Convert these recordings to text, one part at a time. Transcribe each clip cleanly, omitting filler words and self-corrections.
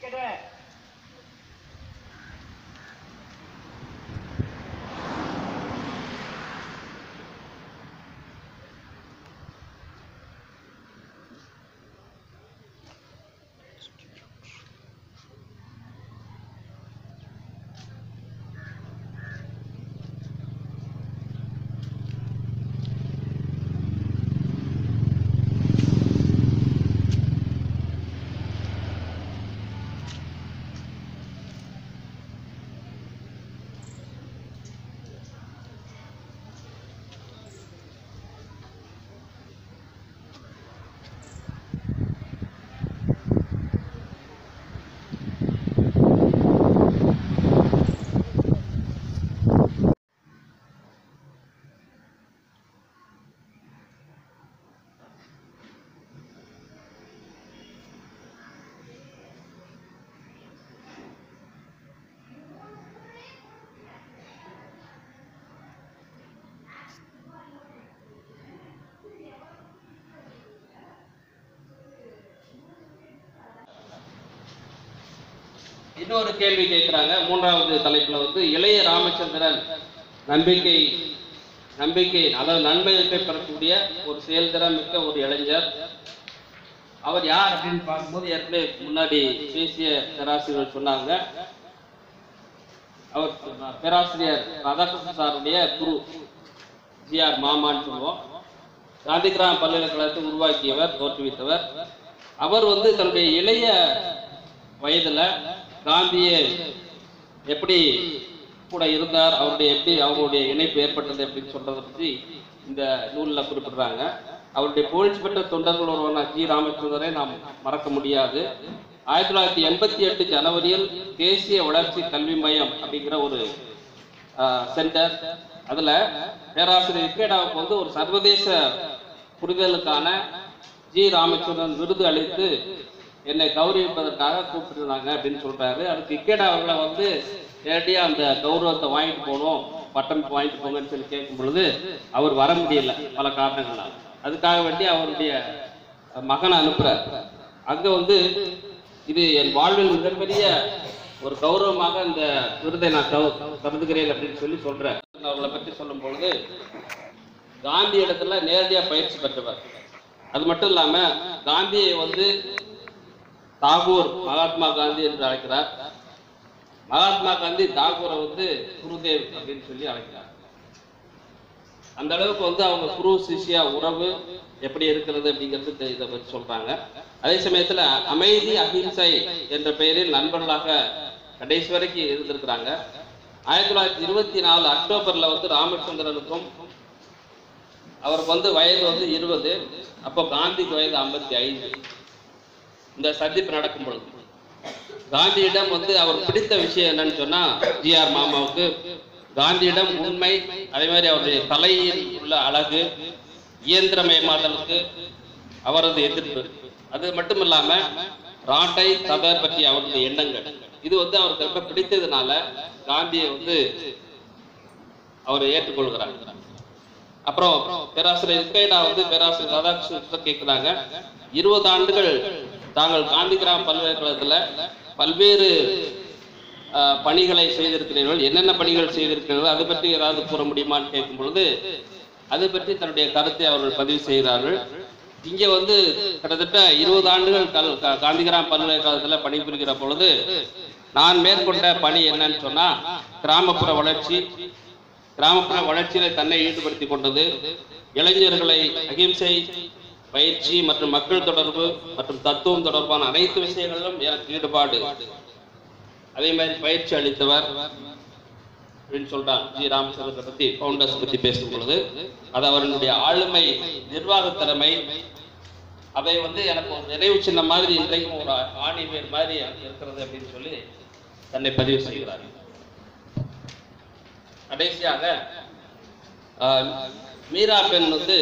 இன்னொரு கேள்வி கேட்கிறாங்க. மூன்றாவது தலைப்புல வந்து இளைய ராமச்சந்திரன் நம்பிக்கை அதாவது நன்மையை பெறக்கூடிய ஒரு செயல்திறன் மிக்க ஒரு இளைஞர். அவர் யார் அப்படின்னு பார்க்கும்போது ஏற்கனவே முன்னாடி பேசிய பேராசிரியர்கள் சொன்னாங்க. அவர் பேராசிரியர் ராதாகிருஷ்ணன் சாருடைய குரு ஜிஆர் மாமான்னு சொல்லுவோம். காந்திகிராம பல்கலைக்கழகத்தை உருவாக்கியவர், தோற்றுவித்தவர். அவர் வந்து தன்னுடைய இளைய வயதுல காந்தியை எப்படி கூட இருந்தார், அவருடைய இணைப்பு ஏற்பட்டது அப்படின்னு சொல்றதை பற்றி இந்த நூலில் குறிப்பிடுறாங்க. அவருடைய புகழ்ச்சி பெற்ற தொண்டர்கள் ஒருவரான ஜி ராமச்சந்திரனை நாம் மறக்க முடியாது. 1988 ஜனவரியில் தேசிய வளர்ச்சி கல்வி மையம் அப்படிங்கிற ஒரு சென்டர், அதுல பேராசிரியர் இக்கேடாவுக்கு வந்து ஒரு சர்வதேச புரிதலுக்கான ஜி ராமச்சந்திரன் விருது அளித்து என்னை கௌரவிப்பதற்காக கூப்பிட்டுருந்தாங்க அப்படின்னு சொல்றாரு. அதுக்கு இக்கேடா அவர்களை வந்து நேரடியாக அந்த கௌரவத்தை வாங்கிட்டு போகணும், பட்டம் வாங்கிட்டு போங்கன்னு சொல்லி கேட்கும் பொழுது அவர் வர முடியல பல காரணங்களால். அதுக்காக வேண்டி அவருடைய மகனை அனுப்புறார். அங்க வந்து இது என் வாழ்வில் மிகப்பெரிய ஒரு கௌரவமாக இந்த விருதை நான் கருதுகிறேன் அப்படின்னு சொல்லி சொல்றேன். அவர்களை பற்றி சொல்லும் பொழுது காந்தி இடத்துல நேரடியாக பயிற்சி பெற்றவர். அது மட்டும் இல்லாம காந்தியை வந்து தாகூர் மகாத்மா காந்தி என்று அழைக்கிறார். மகாத்மா காந்தி தாகூரை வந்து குருதேவ் அப்படின்னு சொல்லி அழைக்கிறார். அந்த அளவுக்கு வந்து அவங்க குரு சிஷ்யா உறவு எப்படி இருக்கிறது அப்படிங்கிறது இதை பற்றி சொல்றாங்க. அதே சமயத்துல அமைதி அஹிம்சை என்ற பெயரில் நண்பர்களாக கடைசி வரைக்கும் இருந்திருக்கிறாங்க. 1924 அக்டோபர்ல வந்து ராமச்சந்திரனுக்கும் அவருக்கு வந்து வயது வந்து 20, அப்போ காந்திக்கு வயது 55. இந்த சந்திப்பு நடக்கும் பொழுது காந்தியிடம் வந்து அவர் பிடித்த விஷயம் என்னன்னு சொன்னா, ஜிஆர் மாமாவுக்கு காந்தியிடம் உண்மை, அதே மாதிரி அவருடைய தலையில் உள்ள அழகு, இயந்திரமயமாதலுக்கு அவரது எதிர்ப்பு, அது மட்டும் இல்லாம ராட்டை தபர் பற்றிய அவருடைய எண்ணங்கள், இது வந்து அவருக்கு ரொம்ப பிடித்ததுனால காந்தியை வந்து அவர் ஏற்றுக்கொள்கிறார். அப்புறம் பேராசிரியர் இக்கேடா வந்து பேராசிரியர் ராதாகிருஷ்ணன் கேட்கிறாங்க, 20 ஆண்டுகள் தாங்கள் காந்திகிராம பல்கலைக்கழகத்துல பல்வேறு பணிகளை செய்திருக்கிறீர்கள், என்னென்ன பணிகள் செய்திருக்கிறீர்கள், அது பற்றி ஏதாவது கூற முடியுமான்னு கேட்கும் பொழுது அது பற்றி தன்னுடைய கருத்தை அவர்கள் பதிவு செய்கிறார்கள். இங்கே வந்து கிட்டத்தட்ட 20 ஆண்டுகள் காந்திகிராம பல்கலைக்கழகத்தில் பணிபுரிகிற பொழுது நான் மேற்கொண்ட பணி என்னன்னு சொன்னா, கிராமப்புற வளர்ச்சியில தன்னை ஈடுபடுத்தி கொண்டது, இளைஞர்களை அகிம்சை பயிற்சி மற்றும் மக்கள் தொடர்பு மற்றும் தத்துவம் தொடர்பான அனைத்து விஷயங்களிலும் எனக்கு ஈடுபாடு, அதே மாதிரி பயிற்சி அளித்தவர் அப்படின்னு சொல்றாங்க. ஜி ராமச்சந்திரனை பத்தி ஃபவுண்டர்ஸ் பத்தி பேசும் பொழுது அது அவருடைய ஆளுமை, நிர்வாக திறமை, அதை வந்து எனக்கு ஒரு நிறைவு சின்ன மாதிரி இன்றைக்கும் ஒரு ஆணிவேர் மாதிரி இருக்கிறது அப்படின்னு சொல்லி தன்னை பதிவு செய்கிறார். கடைசியாக மீரா பெண் வந்து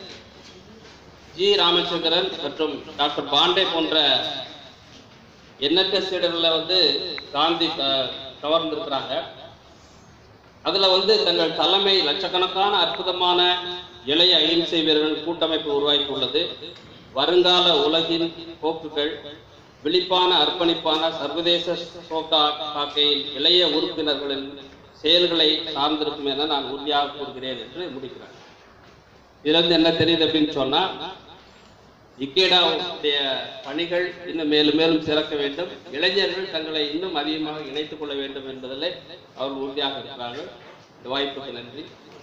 ஜி ராமச்சந்திரன் மற்றும் டாக்டர் பாண்டே போன்ற எண்ணற்ற சீடர்களை வந்து காந்தி கவர்ந்திருக்கிறாங்க. அதுல வந்து தங்கள் தலைமை லட்சக்கணக்கான அற்புதமான இளைய அகிம்சை வீரர்கள் கூட்டமைப்பு உருவாக்கி உள்ளது. வருங்கால உலகின் போக்குகள், விழிப்பான அர்ப்பணிப்பான சர்வதேச சோகா காக்கையின் இளைய உறுப்பினர்களின் செயல்களை சார்ந்திருக்கும் என நான் உறுதியாக கூறுகிறேன் என்று முடிக்கிறார். இதிலிருந்து என்ன தெரியுது அப்படின்னு சொன்னா, இக்கேடாவுடைய பணிகள் இன்னும் மேலும் மேலும் சிறக்க வேண்டும், இளைஞர்கள் தங்களை இன்னும் அதிகமாக இணைத்துக் கொள்ள வேண்டும் என்பதில் அவர்கள் உறுதியாக இருக்கிறார்கள். இந்த வாய்ப்புக்கு நன்றி.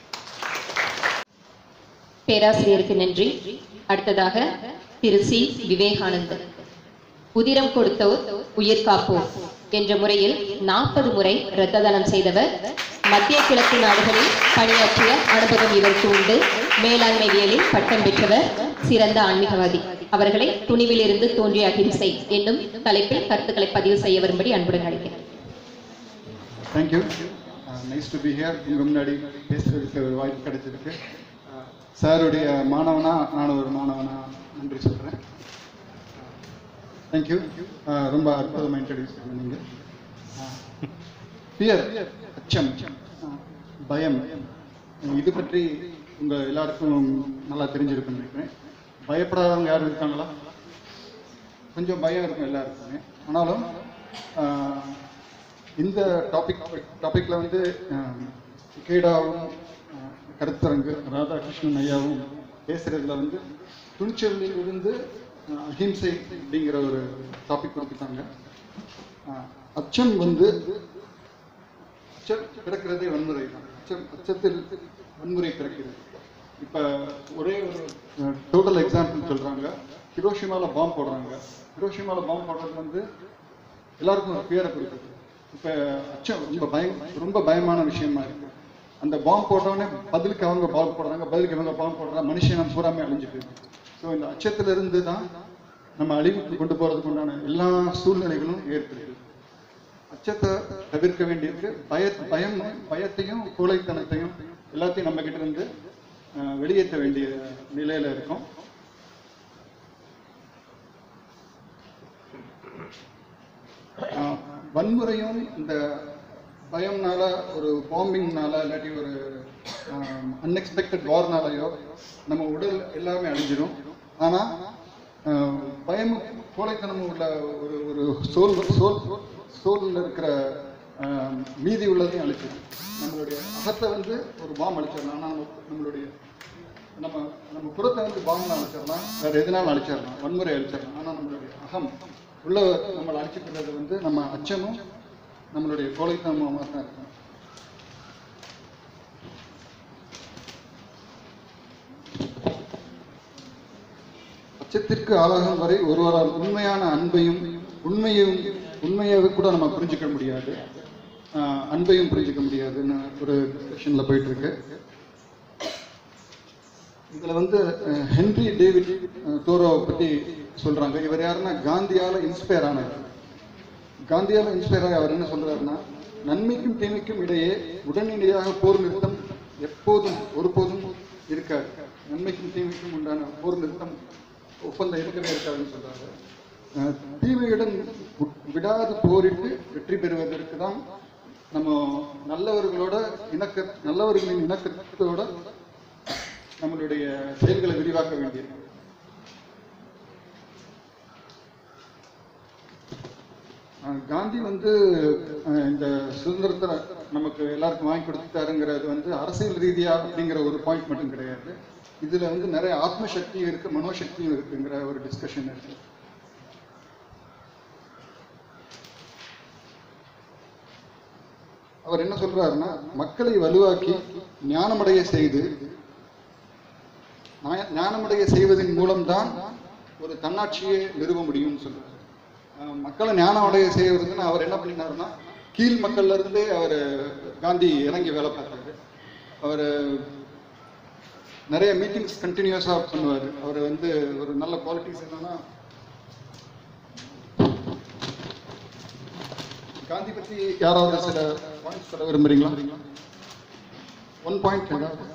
பேராசிரியருக்கு நன்றி. அடுத்ததாக திரு சி. விவேகானந்தன். உதிரம் கொடுத்தோர் உயிர் காப்போர் என்ற முறையில் 40 முறை இரத்த தானம் செய்தவர். மத்திய கிழக்கு நாடுகளில் பணியாற்றிய அனுபவம் இவருக்கு உண்டு. மேலாண்மையியலில் பட்டம் பெற்றவர். சிறந்த ஆன்மீகவாதி. அவர்களை துணிவிலிருந்து தோன்றிய அகிம்சை என்னும் தலைப்பில் கருத்துக்களை பதிவு செய்ய வரும்படி அன்புடன் அழைக்கிறேன். Thank you. Nice to be here. உங்க முன்னாடி பேசுறதுக்கு ஒரு வாய்ப்பு கிடைச்சிருக்கு. சாருடைய மாணவனா நானும் ஒரு மாணவனா நன்றி சொல்கிறேன். தேங்க்யூ. ரொம்ப அற்புதமாக இன்ட்ரடியூஸ் பண்ணீங்க. ஃபியர், அச்சம், பயம், இது பற்றி உங்கள் எல்லாருக்கும் நல்லா தெரிஞ்சிருக்குன்னு நினைக்கிறேன். பயப்படாதவங்க யாரும் இருக்காங்களா? கொஞ்சம் பயம் இருக்கும் எல்லாருக்குமே. ஆனாலும் இந்த டாப்பிக்கில் வந்து கேடாவும் கருத்தரங்கு ராதாகிருஷ்ணன் ஐயாவும் பேசுகிறதுல வந்து துணிச்சலில் இருந்து அஹிம்சை அப்படிங்கிற ஒரு டாபிக் கொடுத்துட்டாங்க. அச்சம் வந்து அச்சம் பிறக்கிறதே வன்முறை தான். அச்சத்தில் வன்முறை பிறக்கிறது. இப்போ ஒரே ஒரு டோட்டல் எக்ஸாம்பிள் சொல்கிறாங்க. ஹிரோஷிமாவில் பாம்பு போடுறாங்க. ஹிரோஷிமாவில் பாம்பு போடுறது வந்து எல்லாருக்கும் ஒரு ஃபியரை கொடுக்குது. இப்போ அச்சம் ரொம்ப பயமான விஷயமா இருக்கு. அந்த பாம்பு போட்டோடனே பதிலுக்கு அவங்க பாம்பு போடுறாங்க, பதிலுக்கு இவங்க பாம்பு போடுறாங்க, மனுஷன் பூராமே அழிஞ்சு போயிடும். ஸோ இந்த அச்சத்திலிருந்து தான் நம்ம அழிவுக்கு கொண்டு போகிறதுக்கு உண்டான எல்லா சூழ்நிலைகளும் ஏற்படுது. அச்சத்தை தவிர்க்க வேண்டியிருக்கு. பயத்தையும் கோழைத்தனத்தையும் எல்லாத்தையும் நம்ம கிட்ட இருந்து வெளியேற்ற வேண்டிய நிலையில இருக்கும். வன்முறையும் இந்த பயம்னால, ஒரு பாம்பிங்னால, இல்லாட்டி ஒரு அன்எக்ஸ்பெக்டட் வார்னாலையோ நம்ம உடல் எல்லாமே அழிஞ்சிடும். ஆனால் பயமும் கோழைத்தனமும் உள்ள ஒரு சோலில் இருக்கிற மீதி உள்ளதையும் அழிச்சிடும். நம்மளுடைய அகத்தை வந்து ஒரு பாம்பு அழிச்சிடலாம். ஆனால் நம்மளுடைய நம்ம புறத்தை வந்து பாம்பு அழிச்சிடலாம், வேறு எதுனாலும் அழிச்சிடலாம், வன்முறை அழிச்சிடலாம். ஆனால் நம்மளுடைய அகம் உள்ள நம்மளை அழிச்சிக்கிறது வந்து நம்ம அச்சமும் நம்மளுடைய கோழைத்தனமாக தான் இருக்கும். அச்சத்திற்கு ஆளாகும் வரை ஒருவரால் உண்மையான அன்பையும் உண்மையை கூட நம்ம புரிஞ்சுக்க முடியாது, அன்பையும் புரிஞ்சுக்க முடியாதுன்னு ஒரு டிஸ்கஷன்ல போயிட்டு இருக்கு. இதுல வந்து ஹென்ரி டேவிட் தோரோவை பத்தி சொல்றாங்க. இவர் யாருன்னா காந்தியால இன்ஸ்பயர் ஆனவர். காந்தியால இன்ஸ்பயர் ஆகி அவர் என்ன சொல்றாருன்னா, நன்மைக்கும் தீமைக்கும் இடையே உடனடியாக போர் நிறுத்தம் எப்போதும் ஒருபோதும் இருக்காது. நன்மைக்கும் தீமைக்கும் உண்டான போர் நிறுத்தம் ஒப்பந்தம் இருக்கவே இருக்காதுன்னு சொல்றாரு. தீமையுடன் விடாது போரிட்டு வெற்றி பெறுவதற்கு தான் நம்ம நல்லவர்களின் இணக்கத்தோட நம்மளுடைய செயல்களை விரிவாக்க வேண்டியிருக்கு. காந்தி வந்து இந்த சுதந்திரத்தை நமக்கு எல்லாருக்கும் வாங்கி கொடுத்துட்டாருங்கிறது வந்து அரசியல் ரீதியா அப்படிங்கிற ஒரு பாயிண்ட் மட்டும் கிடையாது. இதுல வந்து நிறைய ஆத்ம சக்தியும் இருக்கு, மனோசக்தியும் இருக்குங்கிற ஒரு டிஸ்கஷன் இருக்கு. அவர் என்ன சொல்றாருன்னா, மக்களை வலுவாக்கி ஞானமடைய செய்வதன் மூலம்தான் ஒரு தன்னாட்சியை நிறுவ முடியும்னு சொல்றாரு. மக்களை ஞானம் அடைய செய்வதுன்னு அவர் என்ன பண்ணினாருன்னா, கீழ் மக்கள்ல இருந்தே அவர் காந்தி இறங்கி வேலை பார்த்தாரு. அவர் நிறைய மீட்டிங்ஸ் கண்டினியூஸா பண்ணுவார். அவர் வந்து ஒரு நல்ல குவாலிட்டிஸ் என்னன்னா, காந்தி பற்றி யாராவது சில பாயிண்ட்ஸ் சொல்ல விரும்புறீங்களா? One point.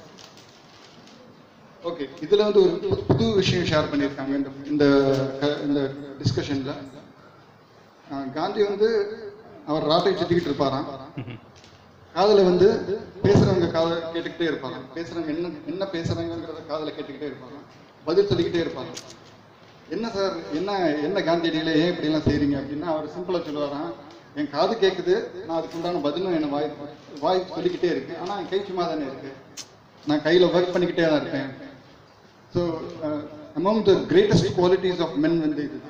ஓகே, இதுல வந்து ஒரு புது விஷயம் ஷேர் பண்ணியிருக்காங்க இந்த டிஸ்கஷன்ல. காந்தி வந்து அவர் ராட்டை சுத்திக்கிட்டு இருப்பாராம். காதல வந்து பேசுறவங்க காதல கேட்டுக்கிட்டே இருப்பாங்க. பேசுறவங்க என்ன பேசுறாங்கிறத காதல கேட்டுக்கிட்டே இருப்பாங்க. பதில் சொல்லிக்கிட்டே இருப்பாங்க. என்ன சார் என்ன காந்தியடிகளை ஏன் இப்படிலாம் செய்கிறீங்க அப்படின்னா அவர் சிம்பிளாக சொல்லுவாராம், என் காது கேட்குது, நான் அதுக்குண்டான பதிலும் என்னை வாய் சொல்லிக்கிட்டே இருக்கு, ஆனால் என் கை சும்மா தானே இருக்கு, நான் கையில் ஒர்க் பண்ணிக்கிட்டே தான் இருக்கேன். So among the greatest qualities of men வந்து இது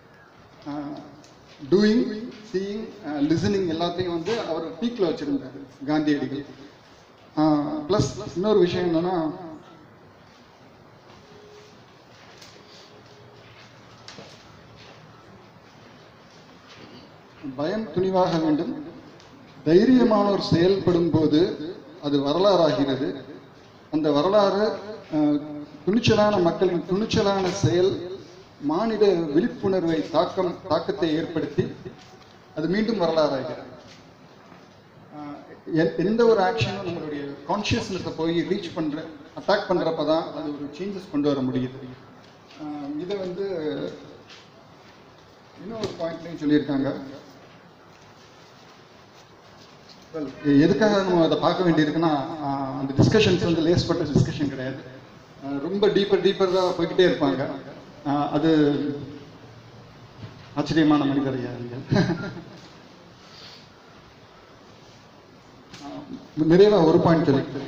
டூயிங், சீயிங், லிசனிங் எல்லாத்தையும் வந்து அவர் பீக்கில் வச்சுருந்தார் காந்தியடிகள். ப்ளஸ் இன்னொரு விஷயம் என்னன்னா, பயம் துணிவாக வேண்டும், தைரியமானோர் செயல்படும் போது அது வரலாறாகிறது. அந்த வரலாறு துணிச்சலான மக்களின் துணிச்சலான செயல் மானிட விழிப்புணர்வை தாக்கத்தை ஏற்படுத்தி அது மீண்டும் வரலாறாகிறது. எந்த ஒரு ஆக்ஷனும் நம்மளுடைய கான்ஷியஸ்னஸை போய் அட்டாக் பண்ணுறப்பதான் அது ஒரு சேஞ்சஸ் கொண்டு வர முடியுது. இதை வந்து இன்னொரு பாயிண்ட்லையும் சொல்லியிருக்காங்க. எதுக்காக நம்ம அதை பார்க்க வேண்டியிருக்குன்னா, அந்த டிஸ்கஷன்ஸ் வந்து லேஸ்பட்ட டிஸ்கஷன் கிடையாது, ரொம்ப டீப்பராக போய்கிட்டே இருப்பாங்க. அது ஆச்சரியமான மனிதர் யாருங்க. நிறைவா ஒரு பாயிண்ட் சொல்லி,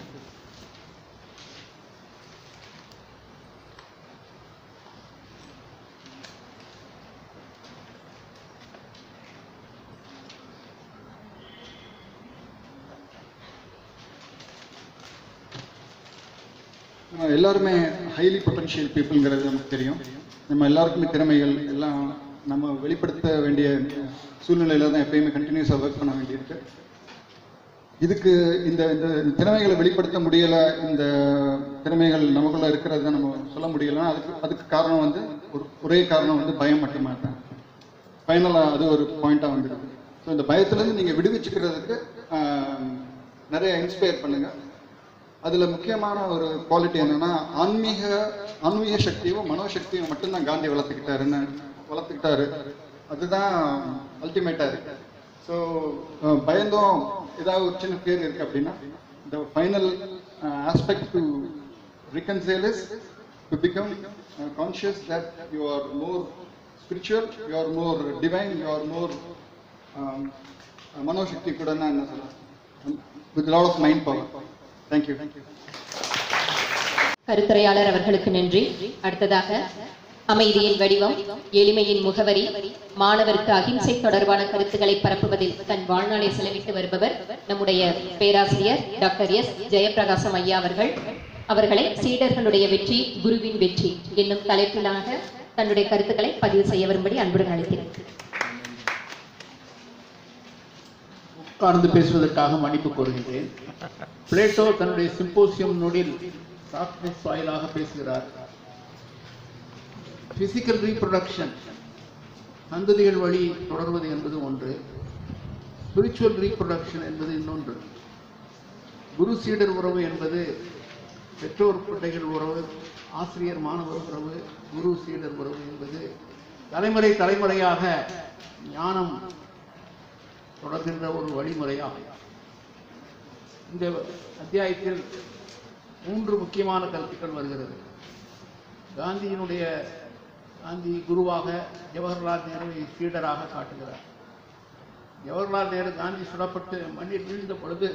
எல்லாருமே ஹைலி பொட்டன்ஷியல் பீப்புள்ங்கிறது நமக்கு தெரியும். நம்ம எல்லாருக்குமே திறமைகள் எல்லாம் நம்ம வெளிப்படுத்த வேண்டிய சூழ்நிலையில தான் எப்பயுமே கண்டினியூஸாக ஒர்க் பண்ண வேண்டியிருக்கு. இதுக்கு இந்த திறமைகளை வெளிப்படுத்த முடியலை, இந்த திறமைகள் நமக்குள்ள இருக்கிறத நம்ம சொல்ல முடியலைன்னா அதுக்கு காரணம் வந்து ஒரே காரணம் வந்து பயம் மட்டுமா தான். ஃபைனலாக அது ஒரு பாயிண்டாக வந்துருக்கு. ஸோ இந்த பயத்துலேருந்து நீங்கள் விடுவிச்சுக்கிறதுக்கு நிறைய இன்ஸ்பயர் பண்ணுங்க. அதில் முக்கியமான ஒரு குவாலிட்டி என்னன்னா, ஆன்மீக சக்தியும் மனோசக்தியும் மட்டும்தான் காந்தி வளர்த்துக்கிட்டாரு. அதுதான் அல்டிமேட்டாக இருக்கு. ஸோ பயந்தோம் ஏதாவது ஒரு சின்ன பேர் இருக்கு அப்படின்னா, the final aspect to reconcile is to become conscious that you are more spiritual, you are more divine, you are more மனோசக்தி கூட என்ன சொல்ல, with a lot of mind power. Thank you. கருத்துரையாளர் அவர்களுக்கு நன்றி. அடுத்ததாக அமைதியின் வடிவம், எளிமையின் முகவரி, மாணவருக்கு அகிம்சை தொடர்பான கருத்துக்களை பரப்புவதில் தன் வாழ்நாளை செலவிட்டு வருபவர் நம்முடைய பேராசிரியர் டாக்டர் எஸ் ஜெயப்பிரகாசம் ஐயா அவர்களை சீடர்களுடைய வெற்றி குருவின் வெற்றி என்னும் தலைப்பிலாக தன்னுடைய கருத்துக்களை பதிவு செய்ய வரும்படி அன்புடன் அழைக்கிறேன். உட்கார்ந்து பேசுவதற்காக மன்னிப்பு கோருகின்றேன். பிளேட்டோ தன்னுடைய சிம்போசியம் நூலில் சாக்ரட்டிஸ் வாயிலாக பேசுகிறார். பிசிக்கல் ரீப்ரொடக்ஷன், சந்ததிகள் வழி தொடர்வது என்பது ஒன்று, ஸ்பிரிச்சுவல் ரீப்ரொடக்ஷன் என்பது இன்னொன்று. குரு சீடர் உறவு என்பது பெற்றோர் பிள்ளைகள் உறவு, ஆசிரியர் மாணவர் உறவு, குரு சீடர் உறவு என்பது தலைமுறையாக ஞானம் தொடர்கின்ற ஒரு வழிமுறையாகும். இந்த அத்தியாயத்தில் 3 முக்கியமான கருத்துக்கள் வருகிறது. காந்தி குருவாக ஜவஹர்லால் நேருவை சீடராக காட்டுகிறார். ஜவஹர்லால் நேரு காந்தி சுடப்பட்டு மண்ணில் வீழ்ந்த பொழுது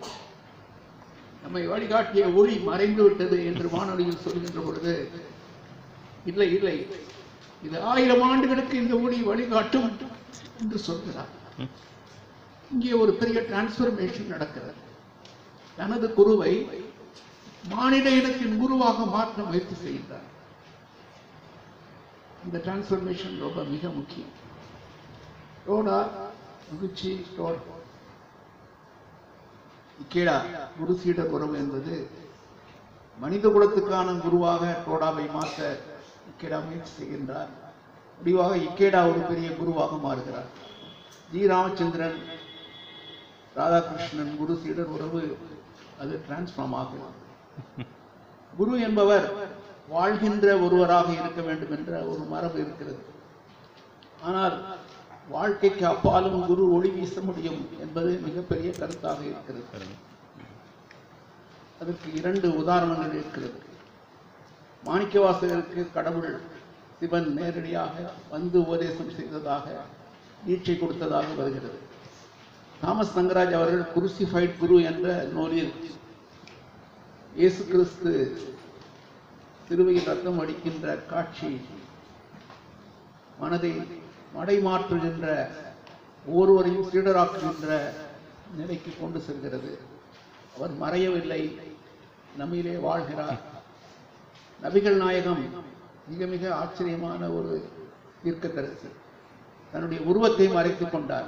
நம்மை வழிகாட்டிய ஒளி மறைந்து விட்டது என்று வானொலியில் சொல்கின்ற பொழுது, இல்லை இது 1000 ஆண்டுகளுக்கு இந்த ஒளி வழிகாட்டும் என்று சொல்கிறார். இங்கே ஒரு பெரிய டிரான்ஸ்பர்மேஷன் நடக்கிறது. தனது குருவை மானிட இனத்தின் குருவாக மாற்ற முயற்சி செய்கிறார். இந்த டிரான்ஸ்பர்மேஷன் ரொம்ப மிக முக்கியம். டோடா மகிழ்ச்சி இக்கேடா குரு சீடர் உறவு என்பது மனித குலத்துக்கான குருவாக டோடாவை மாற்ற இக்கேடா முயற்சி செய்கின்றார். முடிவாக இக்கேடா ஒரு பெரிய குருவாக மாறுகிறார். ஜி ராமச்சந்திரன் ராதாகிருஷ்ணன் குரு சீடர் உறவு அது டிரான்ஸ்ஃபார்ம் ஆகும். குரு என்பவர் வாழ்கின்ற ஒருவராக இருக்க வேண்டும் என்ற ஒரு மரபு இருக்கிறது. ஆனால் வாழ்க்கைக்கு அப்பாலும் குரு ஒளி வீச முடியும் என்பது மிகப்பெரிய கருத்தாக இருக்கிறது. அதற்கு 2 உதாரணங்கள் இருக்கிறது. மாணிக்கவாசகருக்கு கடவுள் சிவன் நேரடியாக வந்து உபதேசம் செய்ததாக தீட்சை கொடுத்ததாக வருகிறது. தாமஸ் தங்கராஜ் அவர்கள் குருசிஃபைட் குரு என்ற நூலில் இயேசு கிறிஸ்து சிலுவையில் ரத்தம் அடிக்கின்ற காட்சி மனதை மடைமாற்றுகின்ற, ஒவ்வொருவரையும் சீடராக்குகின்ற நிலைக்கு கொண்டு செல்கிறது. அவர் மறையவில்லை, நம்மிலே வாழ்கிறார். நபிகள் நாயகம் மிக மிக ஆச்சரியமான ஒரு தீர்க்கதரிசி. தன்னுடைய உருவத்தை மறைத்துக் கொண்டார்.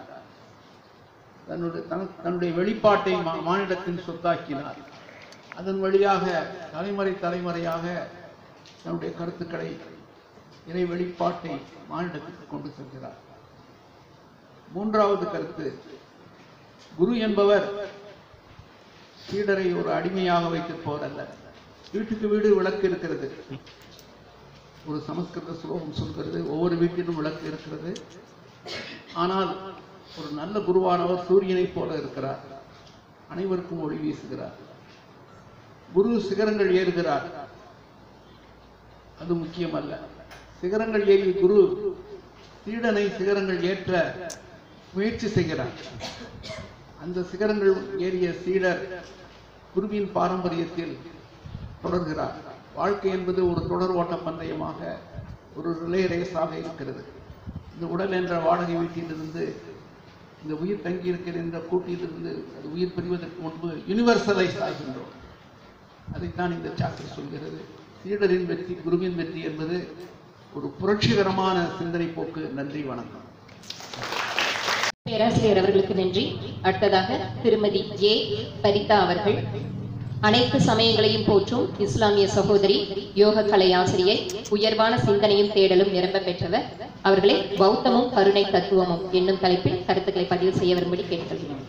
தன்னுடைய வெளிப்பாட்டை மானிடத்தின் சொத்தாக்கினார். அதன் வழியாக தலைமுறையாக தன்னுடைய கருத்துக்களை, இறை வெளிப்பாட்டை மானிடத்துக்கு கொண்டு செல்கிறார். மூன்றாவது கருத்து, குரு என்பவர் சீடரை ஒரு அடிமையாக வைத்திருப்பவர் அல்ல. வீட்டுக்கு வீடு விளக்கு இருக்கிறது. ஒரு சமஸ்கிருத ஸ்லோகம் சொல்கிறது, ஒவ்வொரு வீட்டிலும் விளக்கு இருக்கிறது. ஆனால் ஒரு நல்ல குருவானவர் சூரியனை போல இருக்கிறார், அனைவருக்கும் ஒளி வீசுகிறார். குரு சிகரங்கள் ஏறுகிறார், அது முக்கியம் அல்ல. சிகரங்கள் ஏறி குரு சீடனை சிகரங்கள் ஏற்ற முயற்சி செய்கிறார். அந்த சிகரங்கள் ஏறிய சீடர் குருவின் பாரம்பரியத்தில் தொடர்கிறார். வாழ்க்கை என்பது ஒரு தொடர் ஓட்ட பந்தயமாக, ஒரு ரிலே ரேஸாக இருக்கிறது. இந்த உடல் என்ற வாடகை வீட்டிலிருந்து, இந்த உயிர் தங்கியிருக்கிற இந்த கூட்டிலிருந்து அது உயிர் பிரிவதற்கு முன்பு யூனிவர்சலைஸ் ஆகின்றோம். அதைத்தான் இந்த சாப்டர் சொல்கிறது. சீடரின் வெற்றி குருவின் வெற்றி என்பது ஒரு புரட்சிகரமான சிந்தனை போக்கு. நன்றி, வணக்கம். பேராசிரியர் அவர்களுக்கு நன்றி. அடுத்ததாக திருமதி ஏ பரிதா அவர்கள். அனைத்து சமயங்களையும் போற்றும் இஸ்லாமிய சகோதரி, யோக கலை ஆசிரியை, உயர்வான சிந்தனையும் தேடலும் நிரம்ப பெற்றவர். அவர்களை பௌத்தமும் கருணை தத்துவமும் என்னும் தலைப்பில் கருத்துக்களை பதிவு செய்ய வரும்படி கேட்டுக்கொள்கிறேன்.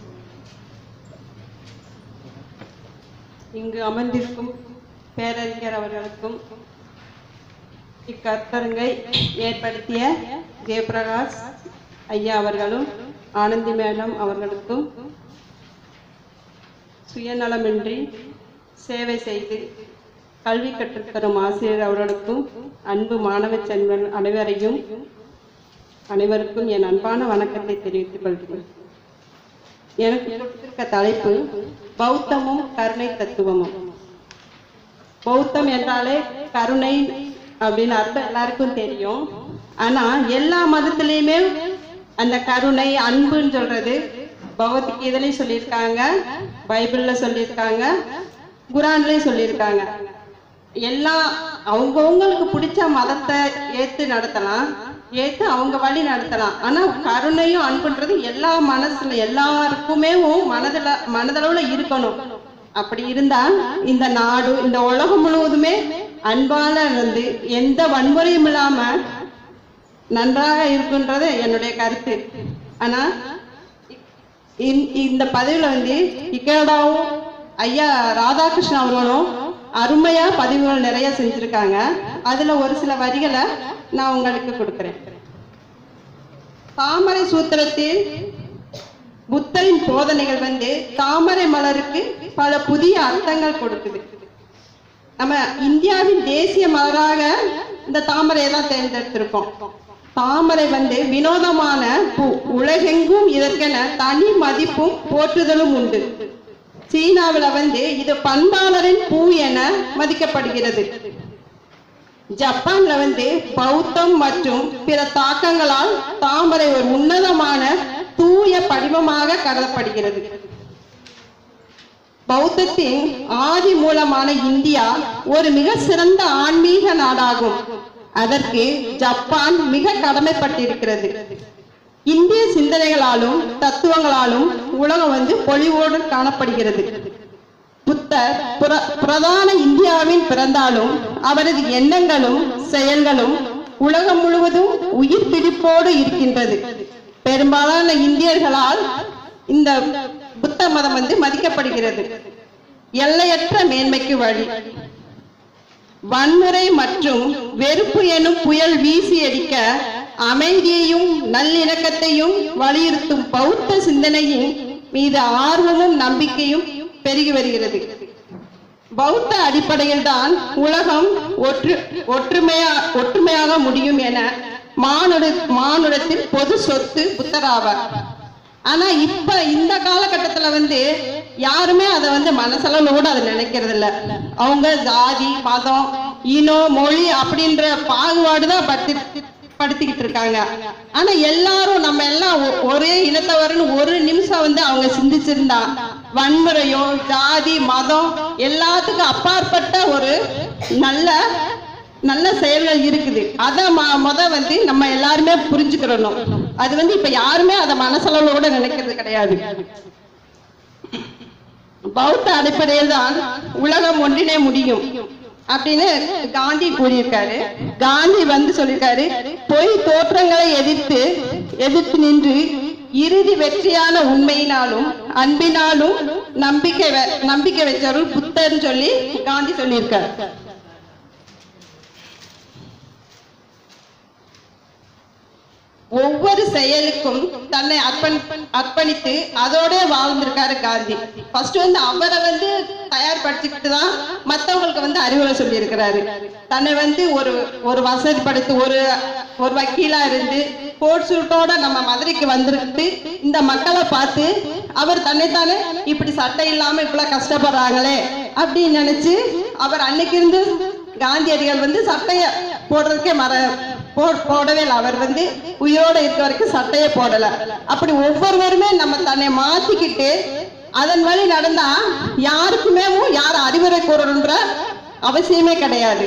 இங்கு அமர்ந்திருக்கும் பேரறிஞர் அவர்களுக்கும், இக்கருத்தரங்கை ஏற்படுத்திய ஜெயபிரகாஷ் ஐயா அவர்களும், ஆனந்தி மேடம் அவர்களுக்கும், சுயநலமின்றி சேவை செய்து கல்வி கற்றுத்தரும் ஆசிரியர் அவர்களுக்கும், அன்பு மாணவ செல்வன் அனைவருக்கும் என் அன்பான வணக்கத்தை தெரிவித்துக் கொள்கிறேன். எனக்கு கொடுத்திருக்க தலைப்பு பௌத்தமும் கருணை தத்துவமும். பௌத்தம் என்றாலே கருணை அப்படின்னு அர்த்தம் எல்லாருக்கும் தெரியும். ஆனா எல்லா மதத்திலையுமே அந்த கருணை, அன்புன்னு சொல்றது பகவத்கீதையிலையும் சொல்லியிருக்காங்க, பைபிள்ல சொல்லியிருக்காங்க, குரான்லயும் சொல்லியிருக்காங்க. எல்லாம் அவங்கவுங்களுக்கு பிடிச்ச மதத்தை ஏத்து நடத்தலாம், ஏத்து அவங்க வழி நடத்தலாம். ஆனா கருணையும் அன்புன்றது எல்லா மனசுல எல்லாருக்குமே மனதளவுல இருக்கணும். அப்படி இருந்தா இந்த நாடு, இந்த உலகம் முழுவதுமே அன்பால இருந்து எந்த வன்முறையும் இல்லாம நன்றாக இருக்குன்றது என்னுடைய கருத்து. ஆனா இந்த பதிவுல இக்கேடாவும் ஐயா ராதாகிருஷ்ணன் அவர்களும் அருமையா பதிவுகள் நிறைய செஞ்சிருக்காங்க. அதுல ஒரு சில வரிகளை நான் உங்களுக்கு கொடுக்கிறேன். தாமரை சூத்திரத்தில் புத்தரின் போதனைகள் தாமரை மலருக்கு பல புதிய அர்த்தங்கள் கொடுக்குது. நம்ம இந்தியாவின் தேசிய மலராக இந்த தாமரையை தான் தேர்ந்தெடுத்திருக்கோம். தாமரை வினோதமான பூ, உலகெங்கும் இதற்கென தனி மதிப்பும் போற்றுதலும் உண்டு. சீனாவில் இது பண்பாளரின் பூ என மதிக்கப்படுகிறது. ஜப்பான்ல பௌத்தம் மற்றும் பிற தாக்கங்களால் தாமரை ஒரு உன்னதமான தூய படிவமாக கருதப்படுகிறது. பௌத்தத்தின் ஆதி மூலமான இந்தியா ஒரு மிக சிறந்த ஆன்மீக நாடாகும். அதற்கு ஜப்பான் மிக கடமைப்பட்டிருக்கிறது. இந்திய சிந்தனைகளாலும் தத்துவங்களாலும் உலகம் பொலிவோடு காணப்படுகிறது. புத்தர் பிரதான இந்தியாவில் பிறந்தாலும் அவரது எண்ணங்களும் செயல்களும் உலகம் முழுவதும் உயிர் பிடிப்போடு இருக்கின்றது. பெரும்பாலான இந்தியர்களால் இந்த புத்த மதம் மதிக்கப்படுகிறது. எல்லையற்ற மேன்மைக்கு வழி. வன்முறை மற்றும் வெறுப்பு எனும் புயல் வீசி அடிக்க அமைதியையும் நல்லிணக்கத்தையும் வலியுறுத்தும் பௌத்த சிந்தனையின் மீது ஆர்வமும் நம்பிக்கையும் பெருகி வருகிறது. பௌத்த அடிப்படையில் தான் உலகம் ஒற்றுமையாக முடியும் என மானுடத்தின் பொது சொத்து புத்தராவார். ஆனா இப்ப இந்த காலகட்டத்துல வந்து யாருமே அதை வந்து மனசளவுல கூட அதை நினைக்கிறது இல்ல. அவங்க ஜாதி, மதம், இனம், மொழி அப்படின்ற பாகுபாடுதான் படுத்திக்கிட்டு இருக்காங்க. ஆனா எல்லாரும் நம்ம எல்லாம் ஒரே இனத்தவர்னு ஒரு நிமிஷம் வந்து அவங்க சிந்திச்சிருந்தா வன்முறையோ ஜாதி மதம் எல்லாத்துக்கும் அப்பாற்பட்ட ஒரு நல்ல செயல்கள் இருக்குது. அத வந்து நம்ம எல்லாருமே புரிஞ்சுக்கிறணும். அது வந்து இப்ப யாருமே அதை மனசளவுல கூட நினைக்கிறது கிடையாது. பௌத்த அடிப்படையில் தான் உலகம் ஒன்றினே முடியும் அப்படின்னு காந்தி கூறியிருக்காரு. காந்தி வந்து சொல்லியிருக்காரு, பொய் தோற்றங்களை எதிர்த்து நின்று இறுதி வெற்றியான உண்மையினாலும் அன்பினாலும் நம்பிக்கை வச்சவர் புத்தர்ன்னு சொல்லி காந்தி சொல்லியிருக்காரு. ஒவ்வொரு செயலுக்கும் தன்னை அர்ப்பணித்து அதோட வாழ்ந்திருக்காரு காந்தி. ஃபர்ஸ்ட் வந்து அவரை வந்து தயார்படுத்திக்கிட்டு தான் மற்றவங்களுக்கு வந்து அறிவுரை சொல்லி இருக்கிறாரு. தன்னை வந்து ஒரு வசதிப்படுத்தி ஒரு வக்கீலா இருந்து கோட் சூட்டோட நம்ம மதுரைக்கு வந்துட்டு இந்த மக்களை பார்த்து அவர் தன்னைத்தானே இப்படி சட்டை இல்லாம இப்பெல்லாம் கஷ்டப்படுறாங்களே அப்படின்னு நினைச்சு அவர் அன்னைக்கு இருந்து காந்தியடிகள் வந்து சட்டைய போடுறதுக்கே போடவே இல்லை. அவர் வந்து உயிரோட இருக்க வரைக்கும் சட்டையே போடல. அப்படி ஒவ்வொருவருமே நம்ம தன்னை மாத்திக்கிட்டு அதன் வழி நடந்தா யாருக்குமே யார் அறிவுரை கூறணுன்ற அவசியமே கிடையாது.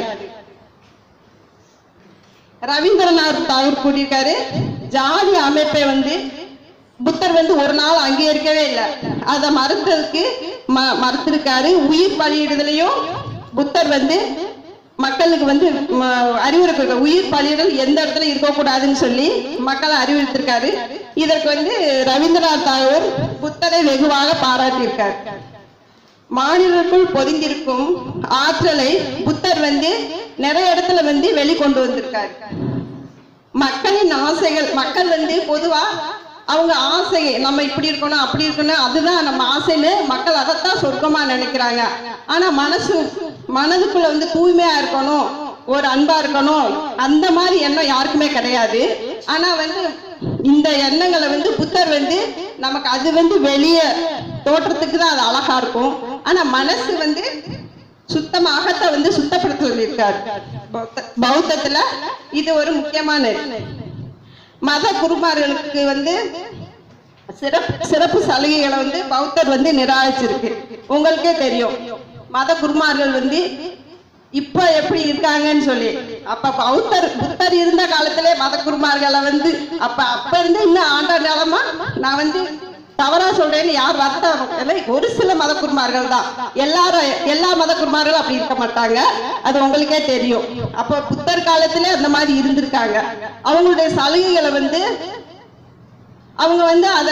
ரவீந்திரநாத் தாகூர் கூறியிருக்காரு, ஜாதி அமைப்பை வந்து புத்தர் வந்து ஒரு நாள் அங்கீகரிக்கவே இல்லை. அதை மறுத்திருக்காரு. உயிர் பலியிடுதலையும் புத்தர் வந்து மக்களுக்கு வந்து அறிவுரை கொடுக்க, உயிர் பலியிடல் எந்த இடத்துல இருக்கக்கூடாதுன்னு சொல்லி மக்களை அறிவுறுத்திருக்காரு. இதற்கு வந்து ரவீந்திரநாத் தாகூர் புத்தரை வெகுவாக பாராட்டியிருக்கார். மாநிலத்துக்குள் பொதிந்திருக்கும் ஆற்றலை புத்தர் வந்து நிறைய இடத்துல வந்து வெளிக்கொண்டு வந்திருக்காரு. மக்களின் ஆசைகள், மக்கள் வந்து பொதுவா அவங்க ஆசை நம்ம இப்படி இருக்கணும் அப்படி இருக்கணும் அதுதான் நம்ம ஆசைன்னு மக்கள் அதைத்தான் சொர்க்கமா நினைக்கிறாங்க. ஆனா மனதுக்குள்ள வந்து தூய்மையா இருக்கணும், ஒரு அன்பா இருக்கணும், அந்த மாதிரி எண்ணம் யாருக்குமே கிடையாது. ஆனா வந்து இந்த எண்ணங்களை வந்து புத்தர் வந்து நமக்கு அது வந்து வெளியே தோற்றத்துக்கு தான் அது அழகா இருக்கும். ஆனா மனசு வந்து அகத்தை வந்து சுத்தப்படுத்த சொல்லியிருக்காரு. பௌத்தத்துல இது ஒரு முக்கியமான மத குருமார்களுக்கு வந்து சிறப்பு சலுகைகளை வந்து பௌத்தர் வந்து நிராகரிச்சிருக்கு. உங்களுக்கே தெரியும் மத குருமார்கள் வந்து இப்ப எப்படி இருக்காங்கன்னு சொல்லி. அப்ப புத்தர் இருந்த காலத்திலே மத குருமார்களை வந்து அப்ப இருந்து இன்னும் ஆண்ட நிலமா நான் வந்து தவறா சொல்றேன்னு யார் வருத்தம் ஒரு சில மத குருமார்கள் தான். எல்லா மத குருமார்களும் அப்படி இருக்க மாட்டாங்க, அது உங்களுக்கே தெரியும். அப்ப புத்தர் காலத்திலே அந்த மாதிரி இருந்திருக்காங்க. அவங்களுடைய சலுகைகளை வந்து அவங்க வந்து அத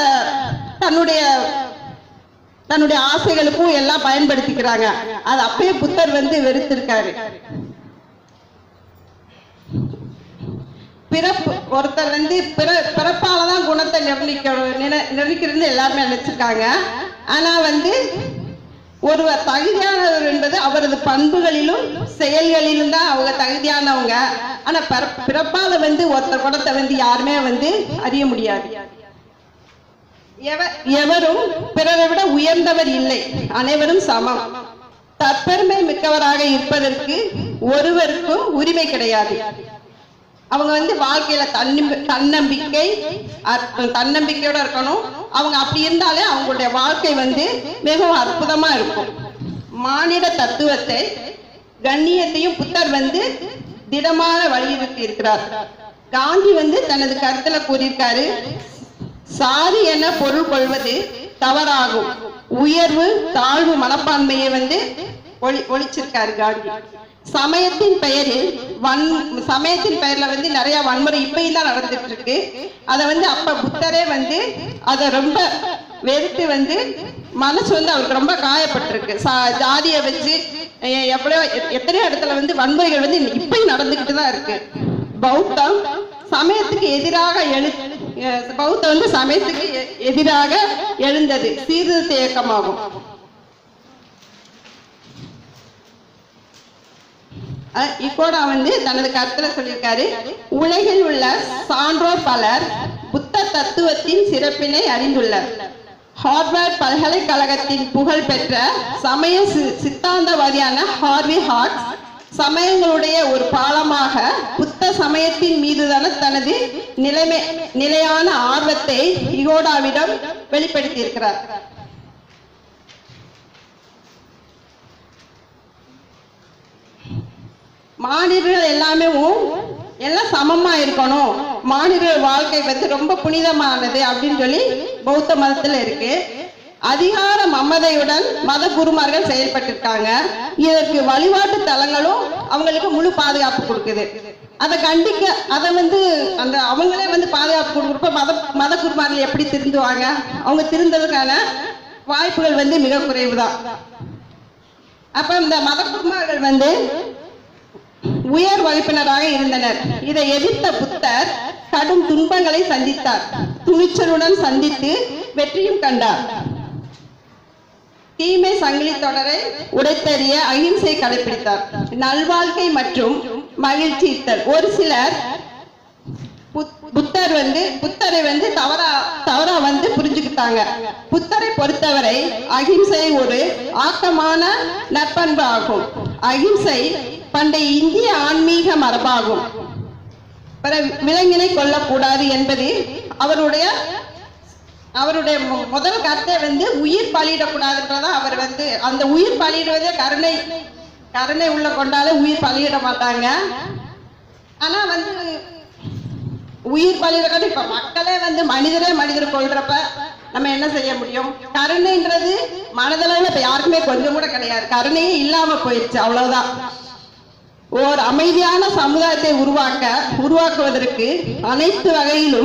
தன்னுடைய ஆசைகளுக்கும் எல்லாம் பயன்படுத்திக்கிறாங்க. அது அப்பயே புத்தர் வந்து வெறுத்திருக்காரு. ஒருத்தர் வந்து பிறப்பாலதான் குணத்தை நிர்ணயிக்கிறது எல்லாருமே நினைச்சிருக்காங்க. ஆனா வந்து ஒருவர் தகுதியானவர் என்பது அவரது பண்புகளிலும் செயல்களிலும் தான் அவங்க தகுதியானவங்க. ஆனா பிறப்பால வந்து ஒருத்தர் குணத்தை வந்து யாருமே வந்து அறிய முடியாது. எவரும் பிறரை விட உயர்ந்தவர் இல்லை, அனைவரும் சமம். தற்பெருமை மிக்கவராக இருப்பதற்கு ஒருவருக்கும் உரிமை கிடையாது. அவங்க வந்து வாழ்க்கையில தன்னம்பிக்கையோட இருக்கணும். அவங்க அப்படி இருந்தாலே அவங்களுடைய வாழ்க்கை வந்து மிகவும் அற்புதமா இருக்கும். மானிட தத்துவத்தை கண்ணியத்தையும் புத்தர் வந்து திடமான வலியுறுத்தி இருக்கிறார். காந்தி வந்து தனது கருத்துல கூறியிருக்காரு, சாதி என பொருள் கொள்வது தவறாகும். உயர்வு தாழ்வு மனப்பான்மையை வந்து ஒழிச்சிருக்காரு காந்தி. சமயத்தின் பெயர்ல வந்து நிறைய வன்முறை இப்பயும் தான் நடந்துட்டு இருக்கு. அதை வந்து அப்ப புத்தரே வந்து அதை ரொம்ப வெறுத்து வந்து மனசு வந்து அவருக்கு ரொம்ப காயப்பட்டிருக்கு. ஜாதியை வச்சு எத்தனையோ இடத்துல வந்து வன்முறைகள் வந்து இப்பயும் நடந்துகிட்டு தான் இருக்கு. பௌத்தம் சமயத்துக்கு எதிராக பௌத்தம் வந்து சமயத்துக்கு எதிராக எழுந்தது சீர்திருத்த இயக்கமாகும். இக்கோடா வந்து தனது கருத்துல சொல்லியிருக்காரு, உலகில் உள்ள சான்றோர் பலர் புத்த தத்துவத்தின் சிறப்பினை அறிந்துள்ளனர். ஹார்வர்ட் பல்கலைக்கழகத்தின் புகழ் பெற்ற சமய சித்தாந்தவாதியான ஹார்வி ஹார்ட்ஸ் சமயங்களுடைய ஒரு பாலமாக புத்த சமயத்தின் மீதுதான தனது நிலையான ஆர்வத்தை இகோடாவிடம் வெளிப்படுத்தியிருக்கிறார். மாநிலர்கள் எல்லாமே எல்லாம் சமமா இருக்கணும், மாநிலர்கள் வாழ்க்கை வந்து ரொம்ப புனிதமானது அப்படின்னு சொல்லி பௌத்த மதத்துல இருக்கு. அதிகார மமதையுடன் மத குருமார்கள் செயல்பட்டிருக்காங்க. இதற்கு வழிபாட்டு தலங்களும் அவங்களுக்கு முழு பாதுகாப்பு கொடுக்குது. அதை கண்டிக்க அதை வந்து அந்த அவங்களே வந்து பாதுகாப்பு கொடுக்குறப்ப மத குருமார்கள் எப்படி திருந்துவாங்க? அவங்க திருந்ததுக்கான வாய்ப்புகள் வந்து மிக குறைவுதான். அப்ப இந்த மத குருமார்கள் வந்து உயர் வகுப்பினராக இருந்தனர். இதை எதிர்த்த புத்தர் கடும் துன்பங்களை சந்தித்தார். துணிச்சலுடன் சந்தித்து வெற்றியும் கண்டார். தீமை சங்கிலி தொடரை உடைத்தறிய அகிம்சை கடைபிடித்தார். நல்வாழ்க்கை மற்றும் மகிழ்ச்சி ஈர்த்தல். ஒரு சிலர் புத்தரை வந்து தவறா வந்து புரிஞ்சுக்கிட்டாங்க. புத்தரை பொறுத்தவரை அகிம்சை ஒரு ஆக்கமான நற்பண்பு ஆகும். அகிம்சை பண்டைய இந்திய ஆன்மீக மரபாகும். விலங்கினை கொல்லக்கூடாது என்பது அவருடைய முதல் கருத்தை வந்து உயிர் பலியிடக்கூடாதுன்றதா. அவர் வந்து அந்த உயிர் பலியிடுவதே கருணை உள்ள கொண்டாலே உயிர் பலியிட மாட்டாங்க. ஆனா வந்து உயிர் பலியிட இப்ப மக்களே வந்து மனிதர் கொள்றப்ப நம்ம என்ன செய்ய முடியும்? கருணைன்றது மனதளவுல இப்ப யாருக்குமே கொஞ்சம் கூட கிடையாது. கருணையே இல்லாம போயிடுச்சு, அவ்வளவுதான். ஓர் அமைதியான சமுதாயத்தை உருவாக்குவதற்கு அனைத்து வகையிலும்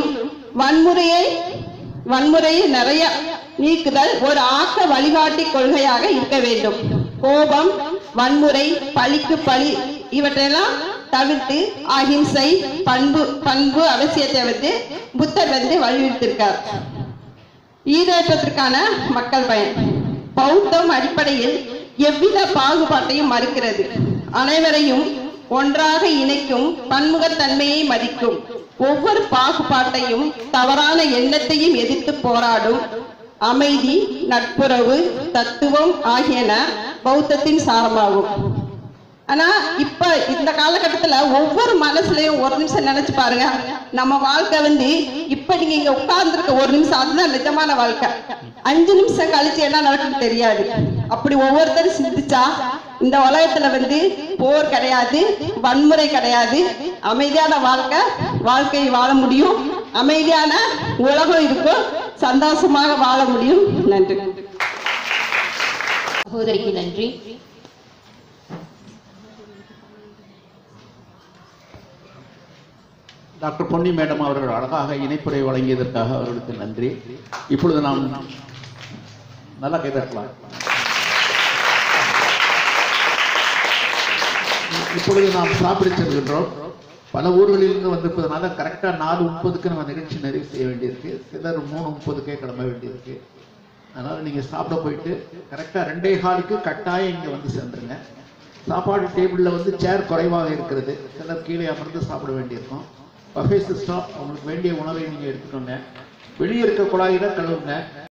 வன்முறையை நிறைய நீக்குதல் ஒரு ஆக்க வழிகாட்டி கொள்கையாக இருக்க வேண்டும். கோபம், வன்முறை, பழிக்கு பழி இவற்றையெல்லாம் தவிர்த்து அகிம்சை பண்பு அவசியத்தை வந்து புத்தர் வந்து வலியுறுத்திருக்கார். ஈடேற்றத்திற்கான மக்கள் பயன். பௌத்தம் அடிப்படையில் எவ்வித பாகுபாட்டையும் மறுக்கிறது. அனைவரையும் ஒன்றாக இணைக்கும் பன்முகத்தன்மையை மதிக்கும். ஒவ்வொரு பாகுபாட்டையும் தவறான எண்ணத்தையும் எதிர்த்து போராடும். அமைதி, நட்புறவு, தத்துவம் ஆகியன பௌத்தத்தின் சாரமாகும். ஆனா இப்ப இந்த காலகட்டத்துல ஒவ்வொரு மனசுலயும் ஒரு நிமிஷம் நினைச்சு பாருங்க, நம்ம வாழ்க்கை வந்து இப்ப நீங்க இங்க உட்கார்ந்துருக்க ஒரு நிமிஷம் அதுதான் நிஜமான வாழ்க்கை. 5 நிமிஷம் கழிச்சு என்ன நடக்குன்னு தெரியாது. அப்படி ஒவ்வொருத்தரும் சிந்திச்சா இந்த உலகத்துல வந்து போர் கிடையாது, வன்முறை கிடையாது, அமைதியான வாழ்க்கையை வாழ முடியும். அமைதியான உலகம் இருக்கும், சந்தோஷமாக வாழ முடியும். நன்றி. சகோதரிக்கு நன்றி. டாக்டர் பொன்னி மேடம் அவர்கள் அழகாக இணைப்புரை வழங்கியதற்காக அவர்களுக்கு நன்றி. இப்பொழுது நாம் நல்லா கைதட்டலாம். இப்பொழுது நாம் சாப்பிட செல்கின்றோம். பல ஊர்களிலிருந்து வந்திருப்பதனால கரெக்டா 4:30க்கு நம்ம நிகழ்ச்சி நிறைவு செய்ய வேண்டியிருக்கு. சிலர் 3:30க்கே கிளம்ப வேண்டியிருக்கு. அதனால நீங்க சாப்பிட போயிட்டு கரெக்டா 2:15க்கு கட்டாயம் இங்க வந்து சேர்ந்துருங்க. சாப்பாடு டேபிள்ல வந்து சேர் குறைவாக இருக்கிறது. சிலர் கீழே அமர்ந்து சாப்பிட வேண்டியிருக்கும். பஃபே சிஸ்டம், உங்களுக்கு வேண்டிய உணவை நீங்க எடுத்துக்கோங்க. வெளியே இருக்க குழாயில கழுவுங்க.